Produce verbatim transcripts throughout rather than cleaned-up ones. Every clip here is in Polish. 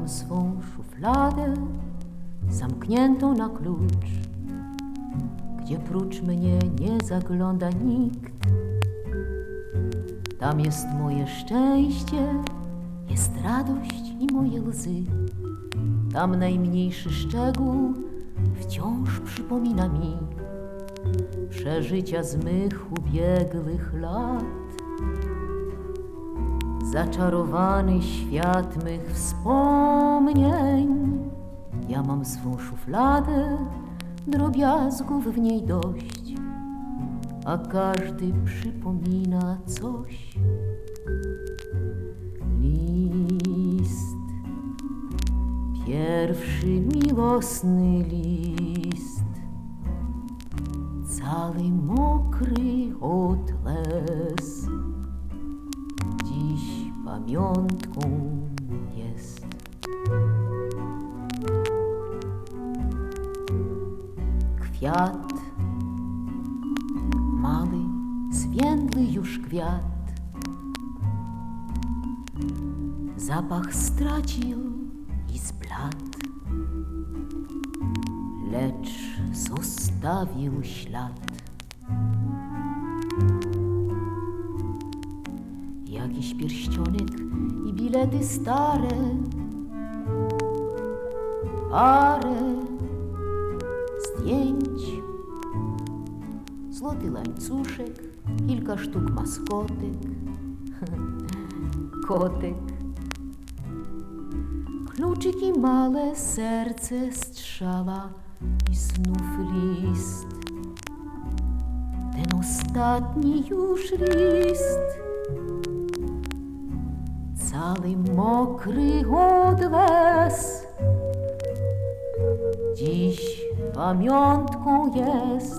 mam swą szufladę zamkniętą na klucz, gdzie prócz mnie nie zagląda nikt. Tam jest moje szczęście, jest radość i moje łzy. Tam najmniejszy szczegół wciąż przypomina mi przeżycia z mych ubiegłych lat. Zaczarowany świat mych wspomnień, ja mam swą szufladę, drobiazgów w niej dość, a każdy przypomina coś. List, pierwszy miłosny list, cały mokry od łez, dziś pamiątką jest. Kwiat, mały, zwiędły już kwiat, zapach stracił i zbladł, lecz zostawił ślad. Jakiś pierścionek i bilety stare, parę zdjęć, złoty łańcuszek, kilka sztuk maskotek, kotek, kluczyki małe, serce strzała i znów list, ten ostatni już list, cały mokry od łez, dziś pamiątką jest.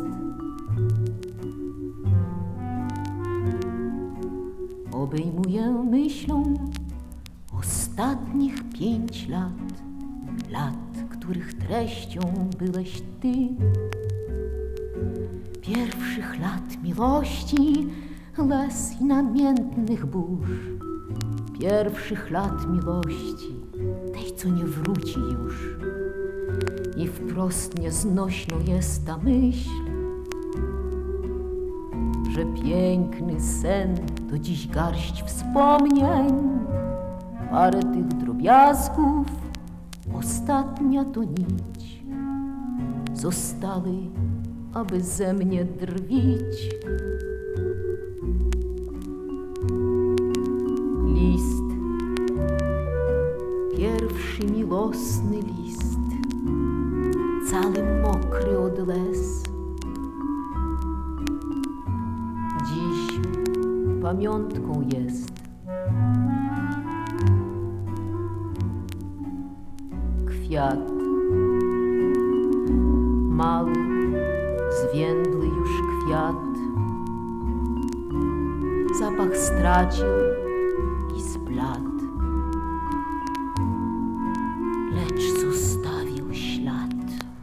Obejmuję myślą ostatnich pięć lat, lat, których treścią byłeś ty. Pierwszych lat miłości, łez i namiętnych burz, pierwszych lat miłości, tej, co nie wróci już. I wprost nieznośną jest ta myśl, że piękny sen to dziś garść wspomnień, parę tych drobiazgów, ostatnia to nić, zostały, aby ze mnie drwić. List, pierwszy miłosny list, cały mokry od łez, dziś pamiątką jest. Kwiat, mały, zwiędły już kwiat, zapach stracił i zbladł, lecz zostawił ślad.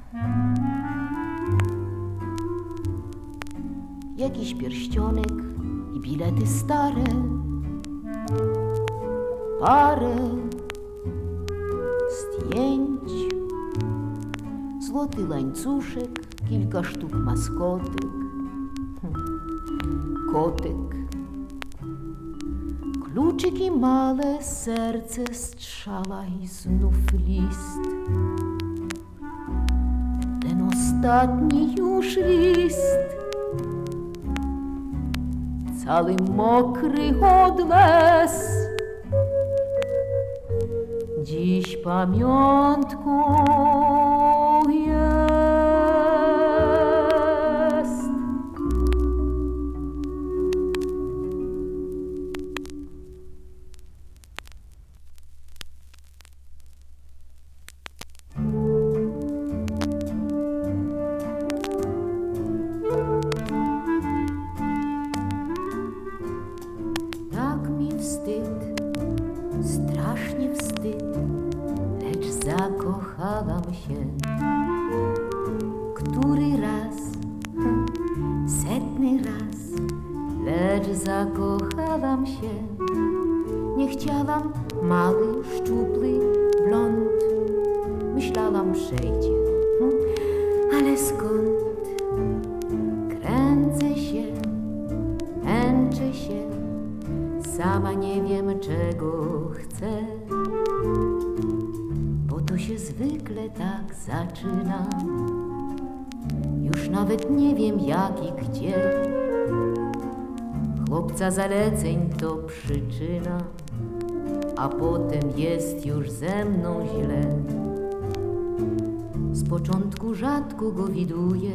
Jakiś pierścionek i bilety stare, parę zdjęć, złoty łańcuszek, kilka sztuk maskotek, kotek, kluczyki małe, serce strzała i znów list, ten ostatni już list, cały mokry od łez, dziś pamiątką jest. Tak mi wstyd, strasznie wstyd, lecz zakochałam się. Który raz, setny raz, lecz zakochałam się. Nie chciałam mały, szczupły, blond. Myślałam, przejdzie, hm, ale skąd? Kręcę się, męczę się, sama nie wiem, czego chcę, bo to się zwykle tak zaczyna. Już nawet nie wiem, jak i gdzie. Chłopca zaleceń to przyczyna, a potem jest już ze mną źle. Z początku rzadko go widuję,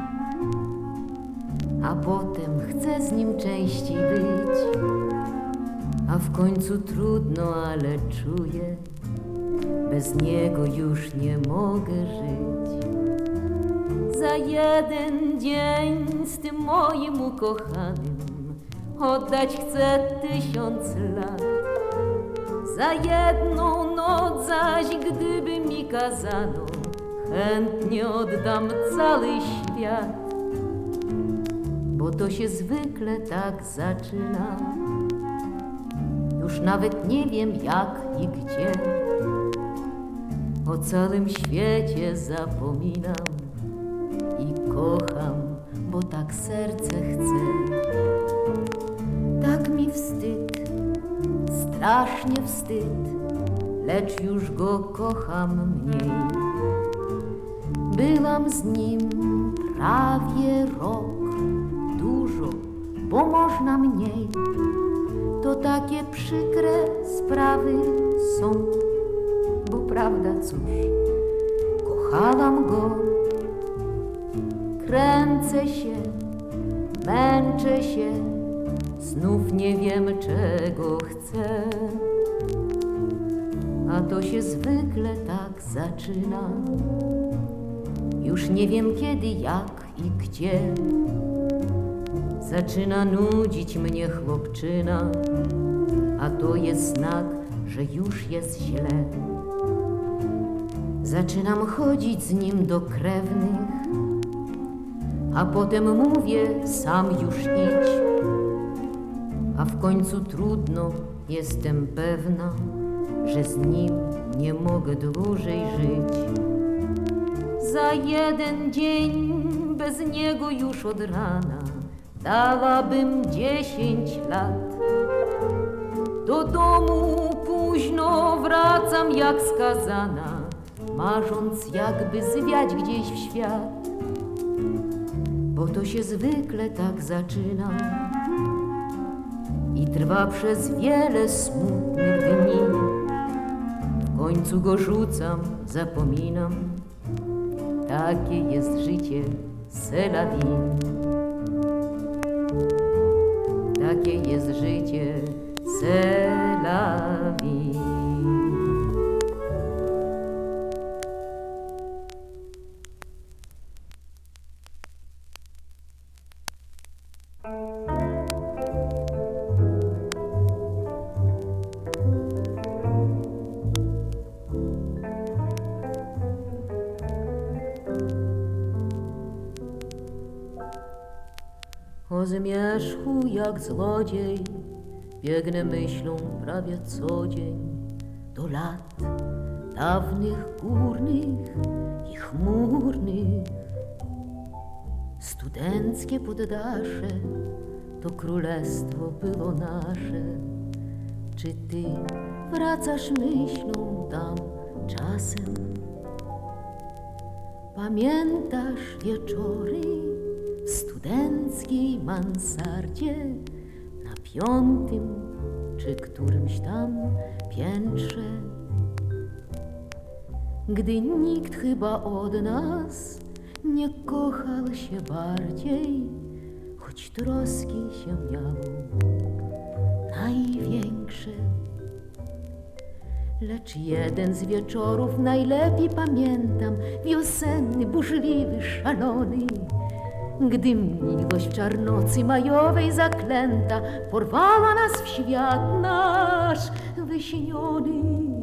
a potem chcę z nim częściej być. A w końcu trudno, ale czuję, bez niego już nie mogę żyć. Za jeden dzień z tym moim ukochanym oddać chcę tysiąc lat. Za jedną noc zaś, gdyby mi kazano, chętnie oddam cały świat, bo to się zwykle tak zaczyna. Już nawet nie wiem, jak i gdzie. O całym świecie zapominam i kocham, bo tak serce chce. Tak mi wstyd, strasznie wstyd, lecz już go kocham mniej. Byłam z nim prawie rok, dużo, bo można mniej. To takie przykre sprawy są, bo prawda, cóż, kochałam go. Kręcę się, męczę się, znów nie wiem, czego chcę. A to się zwykle tak zaczyna. Już nie wiem kiedy, jak i gdzie. Zaczyna nudzić mnie chłopczyna, a to jest znak, że już jest źle. Zaczynam chodzić z nim do krewnych, a potem mówię, sam już idź. A w końcu trudno, jestem pewna, że z nim nie mogę dłużej żyć. Za jeden dzień bez niego już od rana dałabym dziesięć lat. Do domu późno wracam jak skazana, marząc, jakby zwiać gdzieś w świat, bo to się zwykle tak zaczyna i trwa przez wiele smutnych dni. W końcu go rzucam, zapominam, takie jest życie, c'est la vie. Takie jest życie, c'est la vie. O zmierzchu jak złodziej biegnę myślą prawie co dzień do lat dawnych, górnych i chmurnych. Studenckie poddasze to królestwo było nasze. Czy ty wracasz myślą tam czasem? Pamiętasz wieczory w studenckiej mansardzie na piątym czy którymś tam piętrze, gdy nikt chyba od nas nie kochał się bardziej, choć troski się miało największe. Lecz jeden z wieczorów najlepiej pamiętam, wiosenny, burzliwy, szalony, gdy miłość w czarnocy majowej zaklęta porwała nas w świat nasz wyśniony,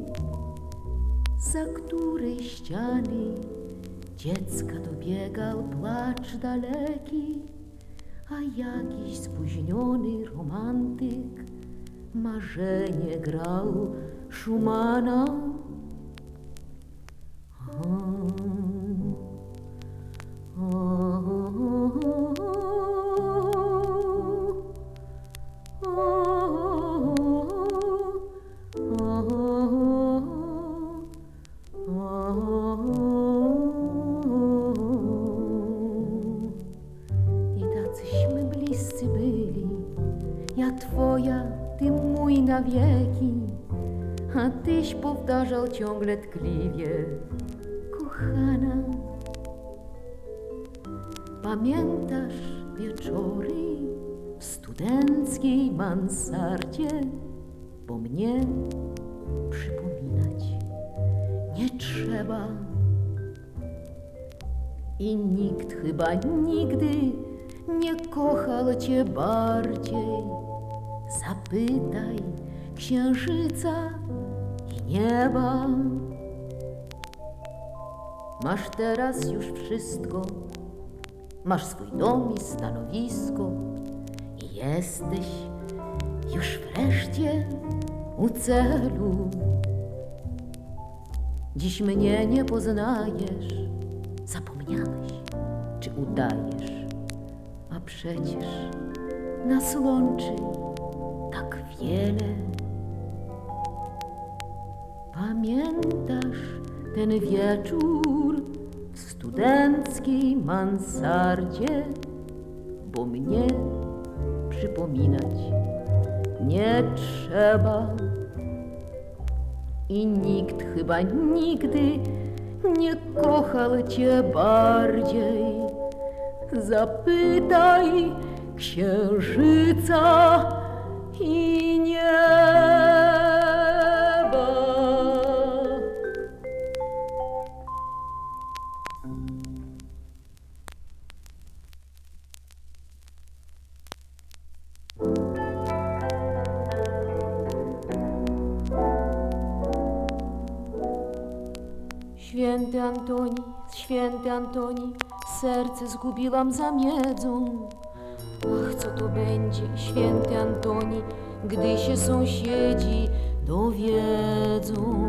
za której ściany dziecka dobiegał płacz daleki, a jakiś spóźniony romantyk marzenie grał Schumana ja twoja, ty mój na wieki, a tyś powtarzał ciągle tkliwie, kochana. Pamiętasz wieczory w studenckiej mansardzie, bo mnie przypominać nie trzeba. I nikt chyba nigdy nie kochał cię bardziej. Zapytaj księżyca i nieba. Masz teraz już wszystko, masz swój dom i stanowisko i jesteś już wreszcie u celu. Dziś mnie nie poznajesz, zapomniałeś czy udajesz, a przecież nas łączy tak wiele. Pamiętasz ten wieczór w studenckiej mansardzie, bo mnie przypominać nie trzeba. I nikt chyba nigdy nie kochał cię bardziej. Zapytaj księżyca i nieba. Święty Antoni, święty Antoni, serce zgubiłam za miedzą. Ach, co to będzie, święty Antoni, gdy się sąsiedzi dowiedzą.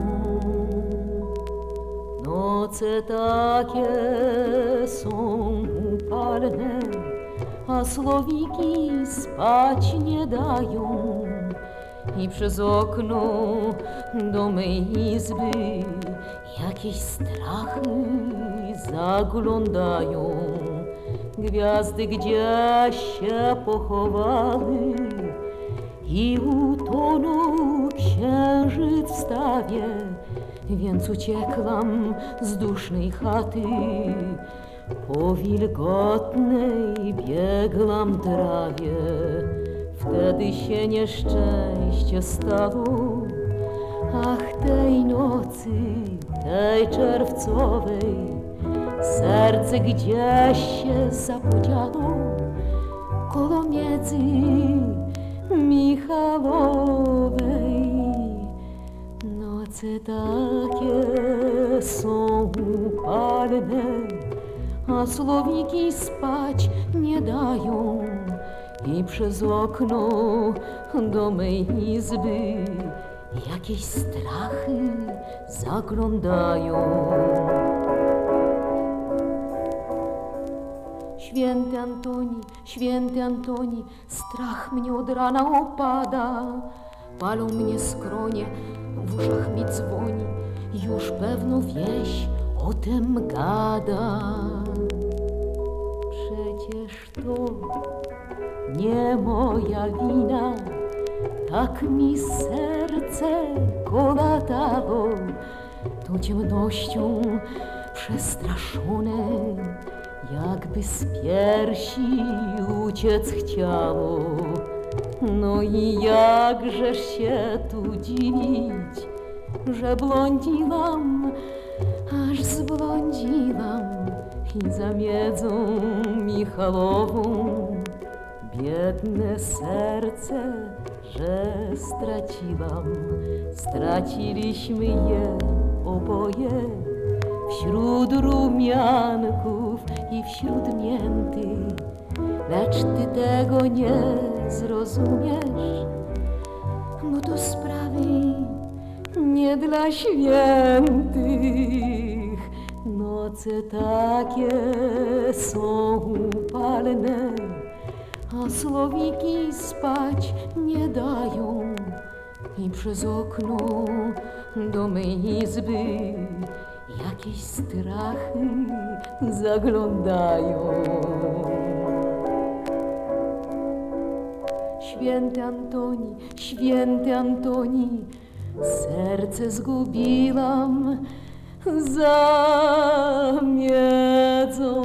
Noce takie są upalne, a słowiki spać nie dają. I przez okno do mej izby jakieś strachy zaglądają. Gwiazdy gdzieś się pochowały i utonął księżyc w stawie, więc uciekłam z dusznej chaty. Po wilgotnej biegłam trawie, wtedy się nieszczęście stało. Ach, tej nocy, tej czerwcowej, serce gdzieś się zapodziało koło miedzy Michalowej. Noce takie są upalne, a słowiki spać nie dają. I przez okno do mej izby jakieś strachy zaglądają. Święty Antoni, święty Antoni, strach mnie od rana opada. Palą mnie skronie, w uszach mi dzwoni, już pewno wieś o tym gada. Przecież to nie moja wina, tak mi serce kolatało. Tą ciemnością przestraszone, jakby z piersi uciec chciało. No i jakżeż się tu dziwić, że blądziłam, aż zblądziłam i za miedzą Michalową. Biedne serce, że straciłam, straciliśmy je oboje. Wśród rumianków i wśród mięty, lecz ty tego nie zrozumiesz, bo to sprawy nie dla świętych. Noce takie są upalne, a słowiki spać nie dają. I przez okno do mej izby jakieś strachy zaglądają. Święty Antoni, święty Antoni, serce zgubiłam za miedzą.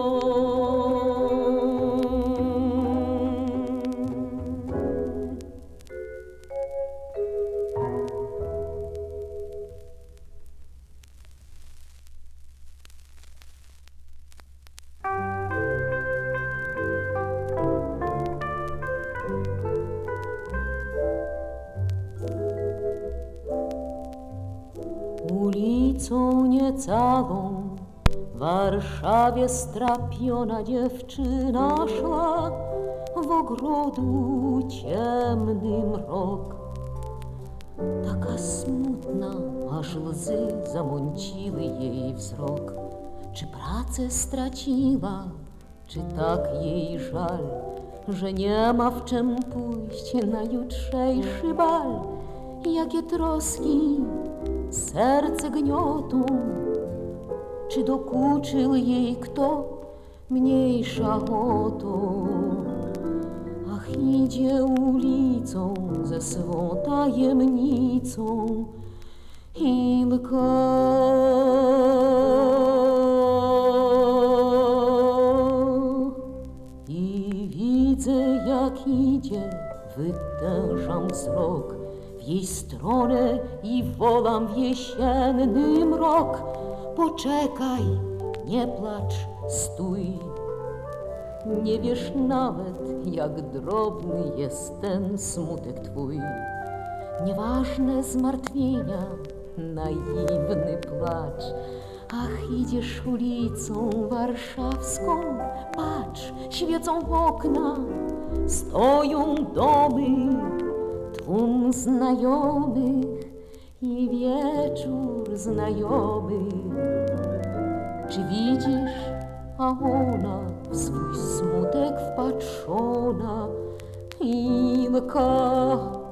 Ulicą niecałą w Warszawie strapiona dziewczyna szła, w ogrodu ciemny mrok. Taka smutna, aż łzy zamąciły jej wzrok. Czy pracę straciła, czy tak jej żal, że nie ma w czym pójść na jutrzejszy bal? Jakie troski serce gniotą, czy dokuczył jej kto, mniejsza o to. Ach, idzie ulicą ze swą tajemnicą Ilka. I widzę, jak idzie, wytężam wzrok w jej stronę i wołam w jesienny mrok. Poczekaj, nie płacz, stój. Nie wiesz nawet, jak drobny jest ten smutek twój. Nieważne zmartwienia, naiwny płacz. Ach, idziesz ulicą warszawską, patrz, świecą okna, stoją domy, tłum znajomych i wieczór znajomy. Czy widzisz, a ona w swój smutek wpatrzona, Ilka.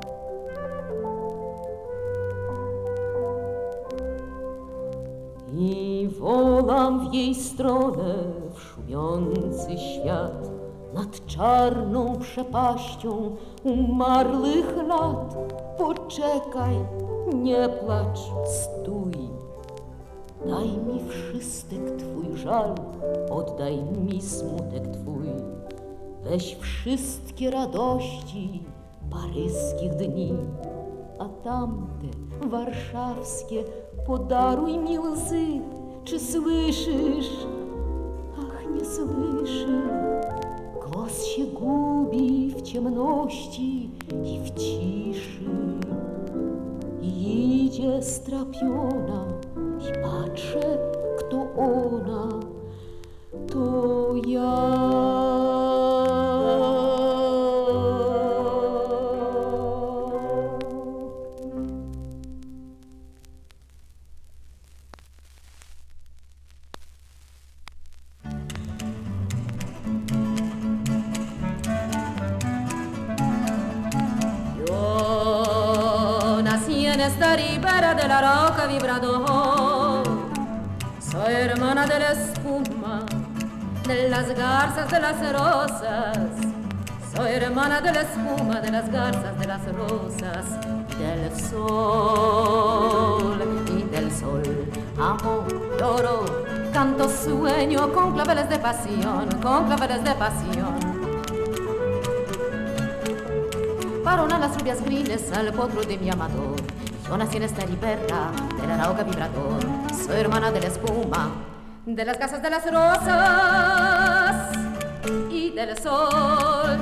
I wołam w jej stronę w szumiący świat, nad czarną przepaścią umarłych lat. Poczekaj, nie płacz, stój. Daj mi wszystek twój żal, oddaj mi smutek twój. Weź wszystkie radości paryskich dni, a tamte warszawskie podaruj mi łzy. Czy słyszysz? Ach, nie słyszy. Głos się gubi w ciemności i w ciszy. I idzie strapiona i patrzę, kto ona. To ja. Esta ribera de la roca vibrador, soy hermana de la espuma, de las garzas, de las rosas. Soy hermana de la espuma, de las garzas, de las rosas, del sol y del sol. Amo, lloro, canto, sueño con claveles de pasión, con claveles de pasión. Para una las rubias grises al potro de mi amador. Yo nací en esta libertad de la roca vibrador. Soy hermana de la espuma, de las casas, de las rosas y del sol.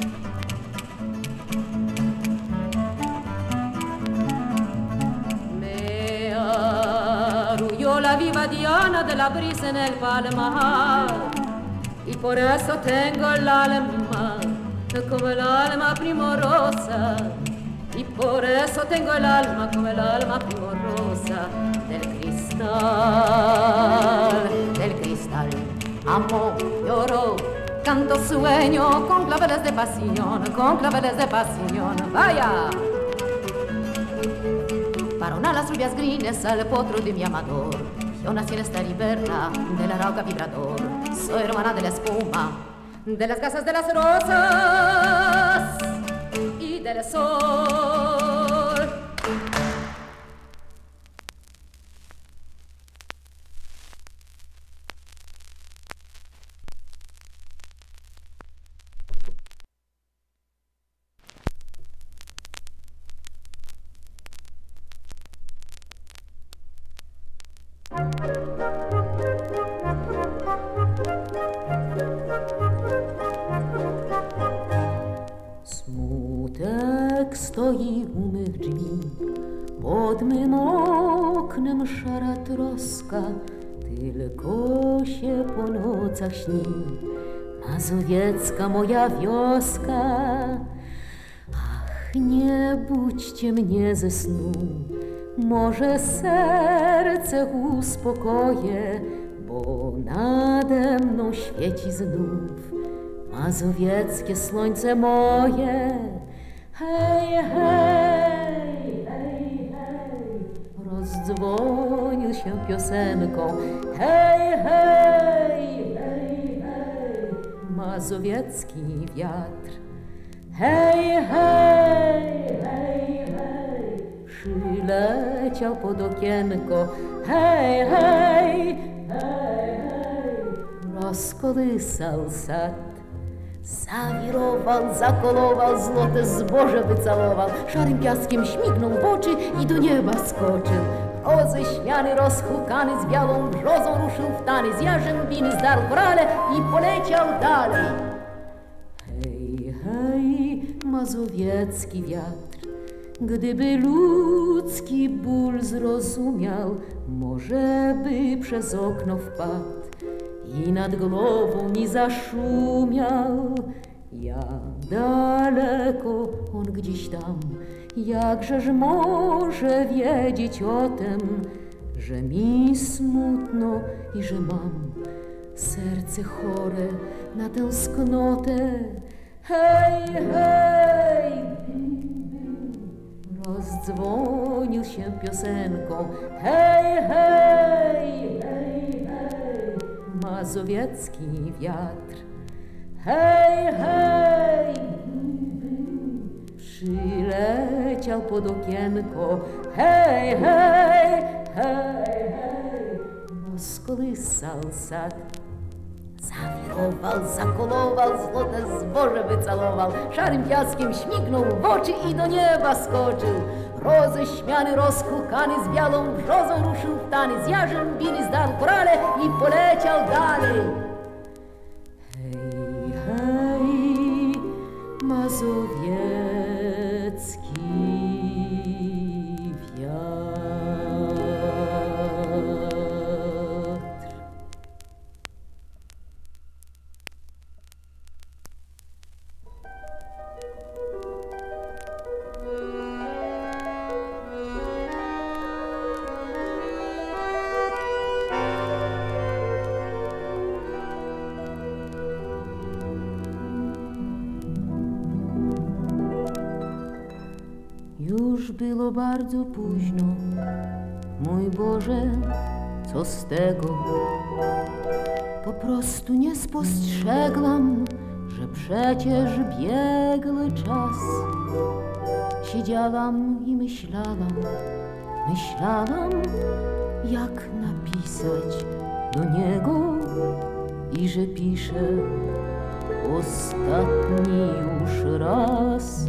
Me arrulló la viva diana de la brisa en el palmar, y por eso tengo el alma como el alma primorosa, y por eso tengo el alma como el alma primorosa del cristal, del cristal. Amo, lloro, canto, sueño con claveles de pasión, con claveles de pasión. ¡Vaya! Para una las rubias grines al potro de mi amador. Yo nací en esta libertad de la roca vibrador. Soy hermana de la espuma, de las casas, de las rosas del sol. Smutek stoi u mych drzwi, pod mym oknem szara troska, tylko się po nocach śni mazowiecka moja wioska. Ach, nie budźcie mnie ze snu, może serce uspokoję, bo nade mną świeci znów mazowieckie słońce moje. Hej, hej, hej, hej, rozdzwonił się piosenką. Hej, hej, hej, hej, mazowiecki wiatr. Hej, hej, hej, hej, przyleciał pod okienko. Hej, hej, hej, hej, rozkolysał sad. Zawirował, zakolował, złote zboże wycałował, szarym piaskiem śmignął w oczy i do nieba skoczył. Roześmiany, rozhukany, z białą brzozą ruszył w tany, z jarzębiny zdarł korale i poleciał dalej. Hej, hej, mazowiecki wiatr, gdyby ludzki ból zrozumiał, może by przez okno wpadł i nad głową mi zaszumiał. Ja daleko, on gdzieś tam, jakżeż może wiedzieć o tym, że mi smutno i że mam serce chore na tęsknotę. Hej, hej, rozdzwonił się piosenką. Hej, hej, hej, hej, mazowiecki wiatr. Hej, hej, przyleciał pod okienko. Hej, hej, hej, hej, rozkolysał sad. Zawirował, zakolował, złote zboże wycałował, szarym piaskiem śmignął w oczy i do nieba skoczył. Roześmiany, rozhukany, z białą brzozą ruszył w tany, z jarzębiny zdarł korale i poleciał dalej. Hej, hej, mazowiecki wiatr. Już było bardzo późno, mój Boże, co z tego? Po prostu nie spostrzegłam, że przecież biegły czas. Siedziałam i myślałam, myślałam, jak napisać do niego i że piszę ostatni już raz.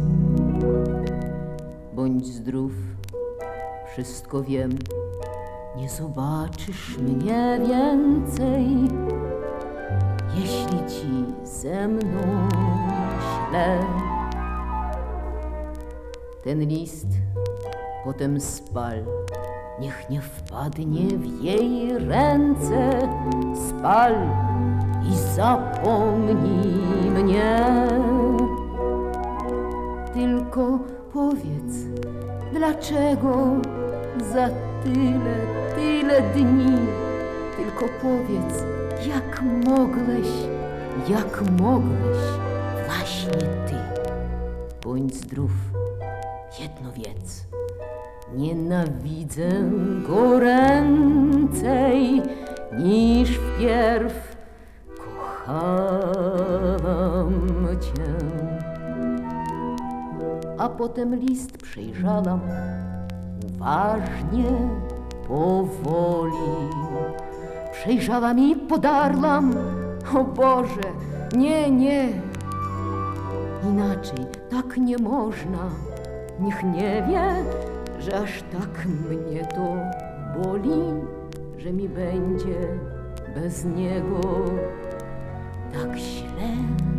Bądź zdrów, wszystko wiem, nie zobaczysz mnie więcej, jeśli ci ze mną źle. Ten list potem spal, niech nie wpadnie w jej ręce. Spal i zapomnij mnie. Tylko powiedz, dlaczego za tyle, tyle dni? Tylko powiedz, jak mogłeś, jak mogłeś, właśnie ty. Bądź zdrów, jedno wiedz, nienawidzę goręcej niż wpierw kochałam cię. a potem list przejrzałam uważnie, powoli. Przejrzałam i podarłam. O Boże, nie, nie. Inaczej, tak nie można. Niech nie wie, że aż tak mnie to boli, że mi będzie bez niego tak źle.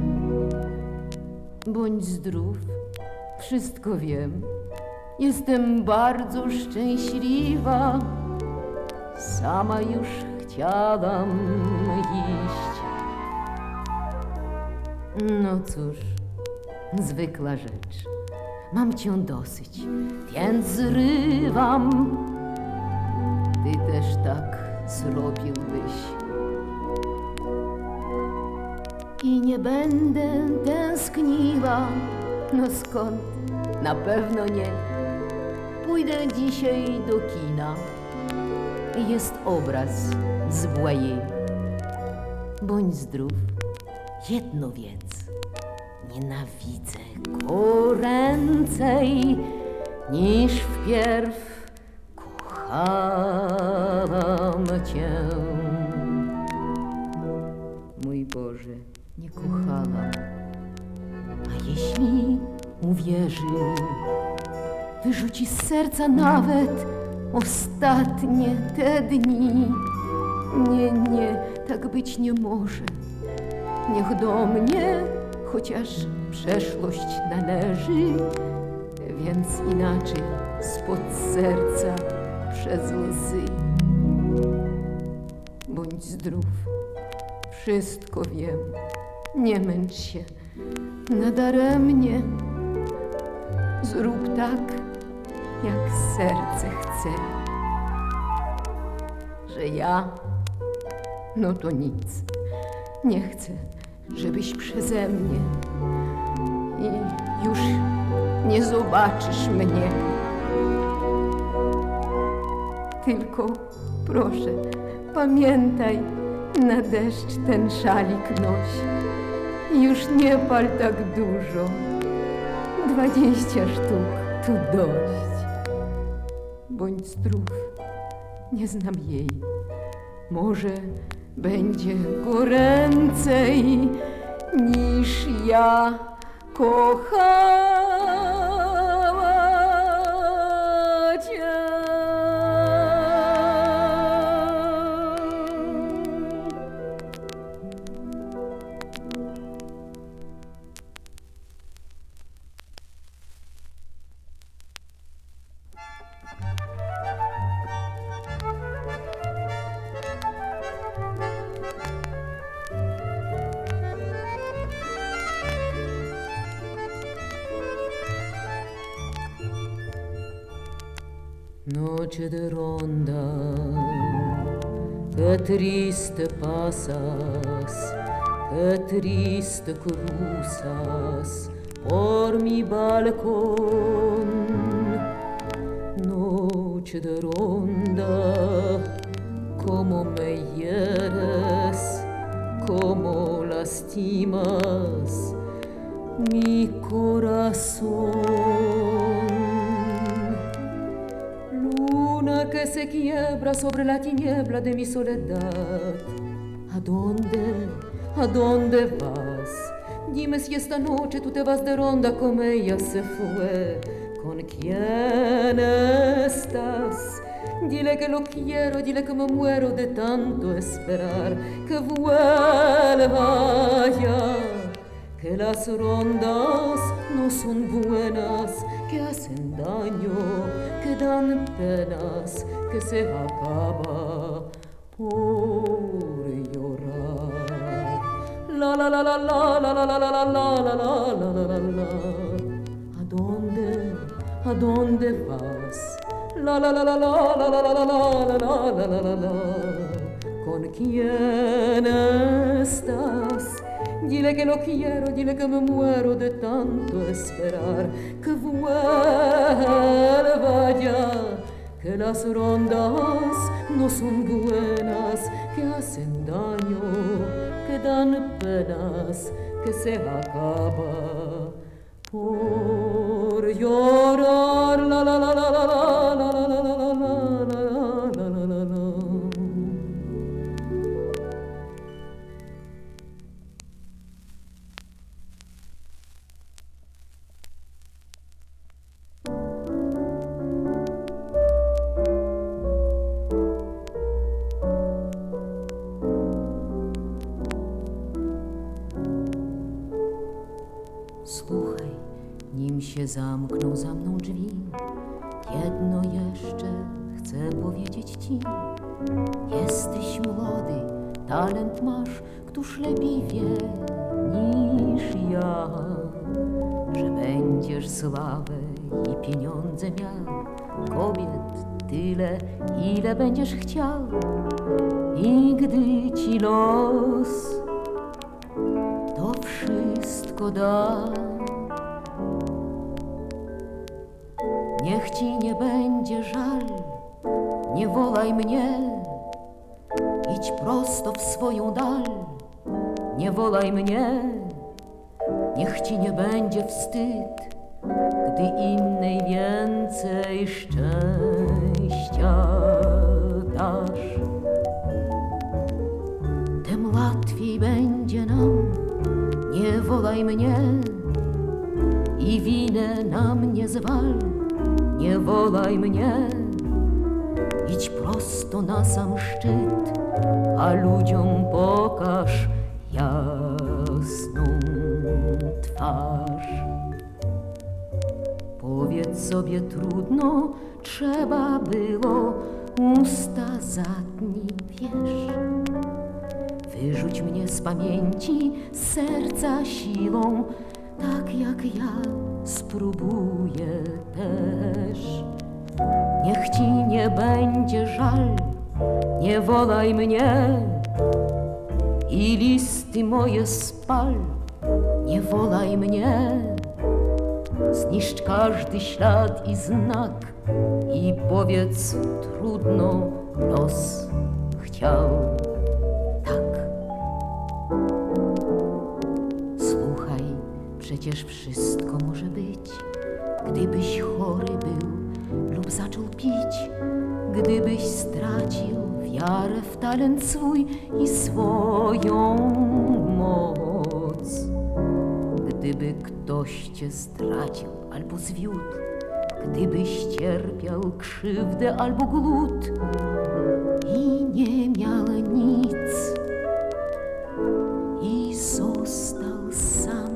Bądź zdrów, wszystko wiem. Jestem bardzo szczęśliwa. Sama już chciałam iść. No cóż, zwykła rzecz. Mam cię dosyć, więc zrywam. Ty też tak zrobiłbyś. I nie będę tęskniła. No skąd? Na pewno nie. Pójdę dzisiaj do kina. Jest obraz z Boyer. Bądź zdrów. Jedno wiedz. Nienawidzę goręcej niż wpierw kochałam cię. Mój Boże, nie kochałam. A jeśli uwierzy, wyrzuci z serca nawet ostatnie te dni. Nie, nie, tak być nie może. Niech do mnie chociaż przeszłość należy, więc inaczej spod serca przez łzy. Bądź zdrów, wszystko wiem, nie męcz się nadaremnie. Zrób tak, jak serce chce. Że ja, no to nic, nie chcę, żebyś przeze mnie i już nie zobaczysz mnie. Tylko proszę, pamiętaj, na deszcz ten szalik noś. Już nie pal tak dużo, dwadzieścia sztuk tu dość. Bądź zdrów, nie znam jej, może będzie goręcej niż ja kochała cię. Noche de ronda, qué triste pasas, qué triste cruzas por mi balcón. Noche de ronda, cómo me hieres, cómo lastimas mi corazón. Que se quiebra sobre la tiniebla de mi soledad. ¿A dónde, a dónde vas? Dime si esta noche tú te vas de ronda como ella se fue. ¿Con quién estás? Dile que lo quiero, dile que me muero de tanto esperar que vuelva ya. Que las rondas no son buenas, que hacen daño, que dan penas, que se acaba por llorar. La la la la la la la la la la la la la la la. ¿A dónde, a dónde vas? La la la la la la la la la la la la la la. ¿Con quién estás? Dile que lo quiero, dile que me muero de tanto esperar que vuelva ya. Que las rondas no son buenas, que hacen daño, que dan penas, que se acaba por Nim się zamkną za mną drzwi, jedno jeszcze chcę powiedzieć ci. Jesteś młody, talent masz, któż lepiej wie niż ja, że będziesz sławę i pieniądze miał, kobiet tyle, ile będziesz chciał. I gdy ci los to wszystko da, niech ci nie będzie żal, nie wolaj mnie, idź prosto w swoją dal, nie wolaj mnie, niech ci nie będzie wstyd, gdy innej więcej szczęścia dasz. Tym łatwiej będzie nam, nie wolaj mnie i winę na mnie zwal, nie wolaj mnie. Idź prosto na sam szczyt, a ludziom pokaż jasną twarz. Powiedz sobie trudno, trzeba było, usta zatnij, wiesz. Wyrzuć mnie z pamięci, z serca siłą, tak jak ja spróbuję też. Niech ci nie będzie żal, nie wolaj mnie i listy moje spal, nie wolaj mnie. Zniszcz każdy ślad i znak i powiedz trudno, los chciał tak. Słuchaj, przecież wszystko może być, gdybyś chory był lub zaczął pić, gdybyś stracił wiarę w talent swój i swoją moc. Gdyby ktoś cię zdradził albo zwiódł, gdybyś cierpiał krzywdę albo głód i nie miał nic i został sam.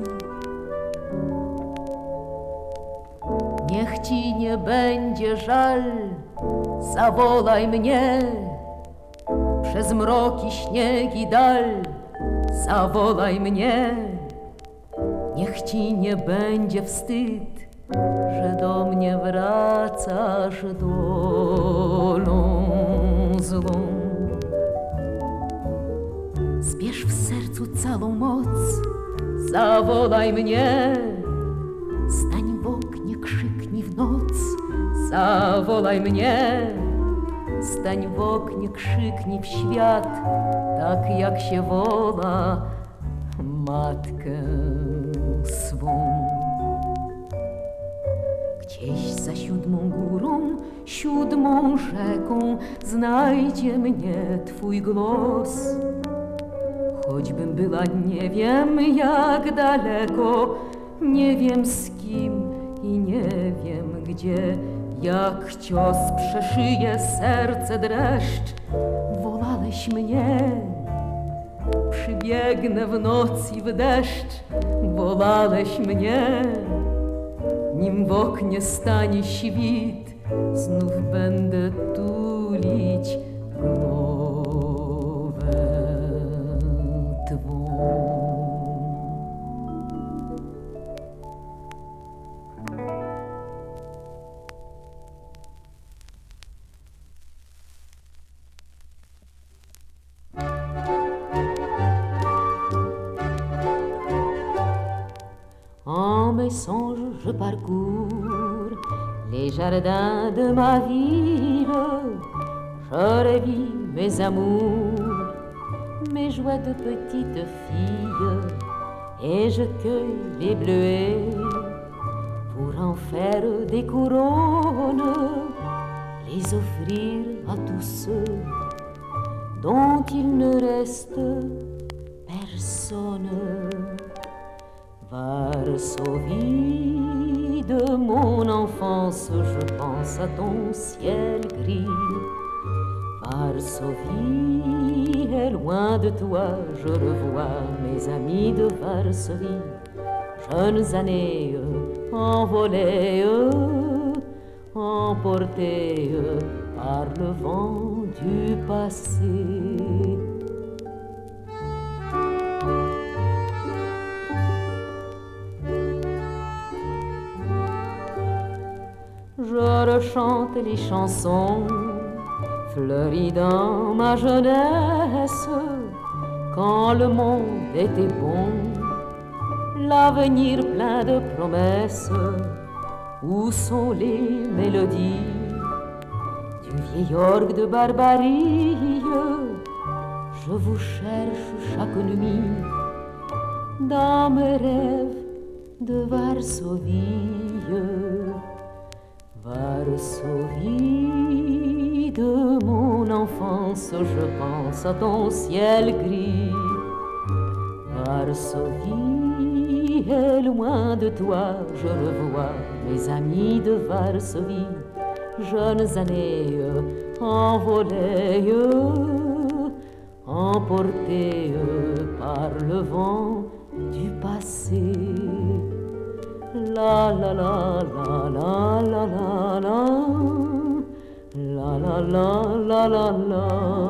Niech ci nie będzie żal, zawołaj mnie przez mroki, śnieg i dal, zawołaj mnie. Niech ci nie będzie wstyd, że do mnie wracasz dolą złą. Zbierz w sercu całą moc, zawołaj mnie. Stań w oknie, krzyknij w noc, zawołaj mnie. Stań w oknie, krzyknij w świat, tak jak się woła matkę swą. Gdzieś za siódmą górą, siódmą rzeką znajdzie mnie twój głos. Choćbym była nie wiem jak daleko, nie wiem z kim i nie wiem gdzie, jak cios przeszyje serce dreszcz, wolałeś mnie. Przybiegnę w noc i w deszcz, wolałeś mnie. Nim w oknie stanie świt, znów będę tulić głowę twą. En mes songes, je parcours les jardins de ma ville. Je revis mes amours, mes joies de petite fille, et je cueille les bleuets pour en faire des couronnes, les offrir à tous ceux dont il ne reste personne. Varsovie de mon enfance, je pense à ton ciel gris. Varsovie est loin de toi, je revois mes amis de Varsovie. Jeunes années envolée, emportée par le vent du passé. Je rechante les chansons fleuries dans ma jeunesse, quand le monde était bon, l'avenir plein de promesses. Où sont les mélodies du vieil orgue de barbarie? Je vous cherche chaque nuit dans mes rêves de Varsovie. Varsovie de mon enfance, je pense à ton ciel gris. Varsovie est loin de toi, je revois mes amis de Varsovie, jeunes années envolées, emportées par le vent du passé. La la la la la la la la la la la la la la.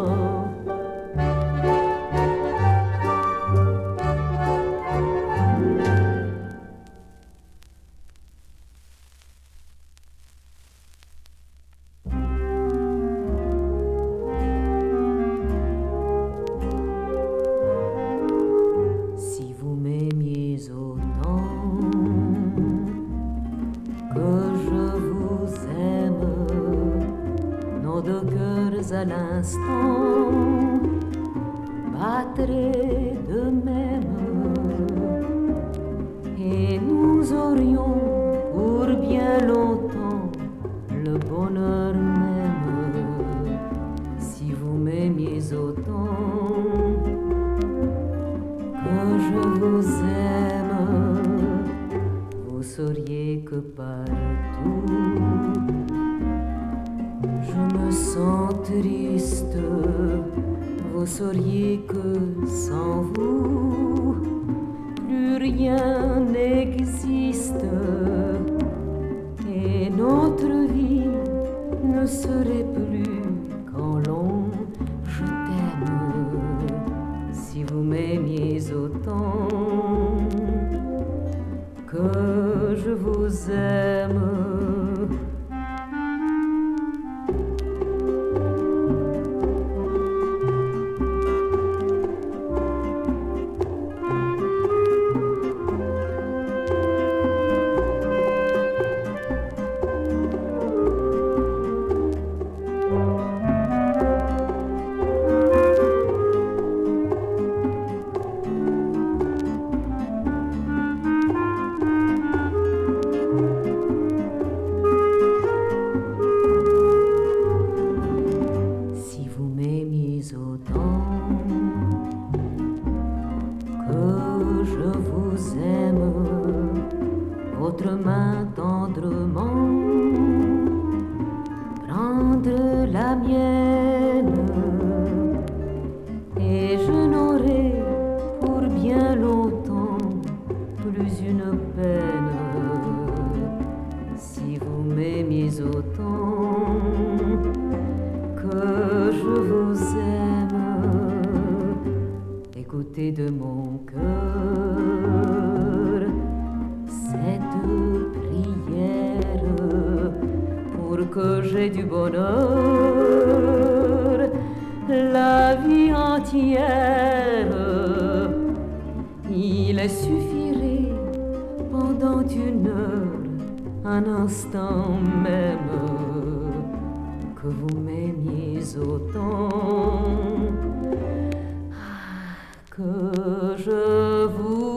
À l'instant battrait de même, et nous aurions pour bien longtemps le bonheur même. Si vous m'aimiez autant que je vous aime, vous sauriez que partout je me sens triste, vous sauriez que sans vous, plus rien n'existe, et notre vie ne serait plus qu'en long je t'aime. Si vous m'aimiez autant que je vous aime, votre main tendrement, prendre la mienne, et je n'aurai pour bien longtemps plus une peine. Si vous m'aimiez autant que je vous aime, écoutez de mon cœur cette prière pour que j'ai du bonheur la vie entière. Il suffirait pendant une heure, un instant même, que vous m'aimiez autant, que je vous